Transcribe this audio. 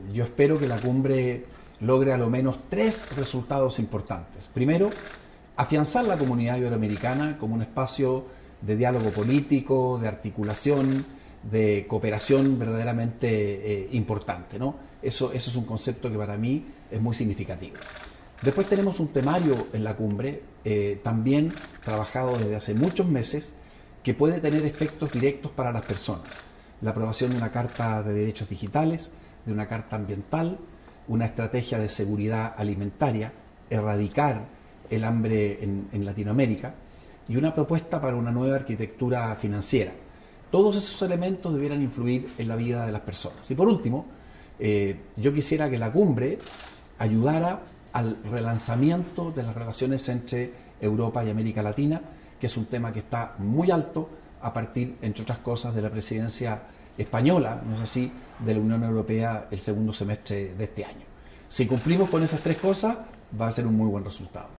yo espero que la cumbre logre a lo menos 3 resultados importantes. Primero, afianzar la comunidad iberoamericana como un espacio de diálogo político, de articulación, de cooperación verdaderamente importante, ¿no? Eso es un concepto que para mí es muy significativo. Después tenemos un temario en la cumbre, también trabajado desde hace muchos meses, que puede tener efectos directos para las personas. La aprobación de una carta de derechos digitales, de una carta ambiental, una estrategia de seguridad alimentaria, erradicar el hambre en Latinoamérica y una propuesta para una nueva arquitectura financiera. Todos esos elementos debieran influir en la vida de las personas. Y por último, yo quisiera que la cumbre ayudara al relanzamiento de las relaciones entre Europa y América Latina, que es un tema que está muy alto a partir, entre otras cosas, de la presidencia española, no es así, de la Unión Europea el segundo semestre de este año. Si cumplimos con esas 3 cosas, va a ser un muy buen resultado.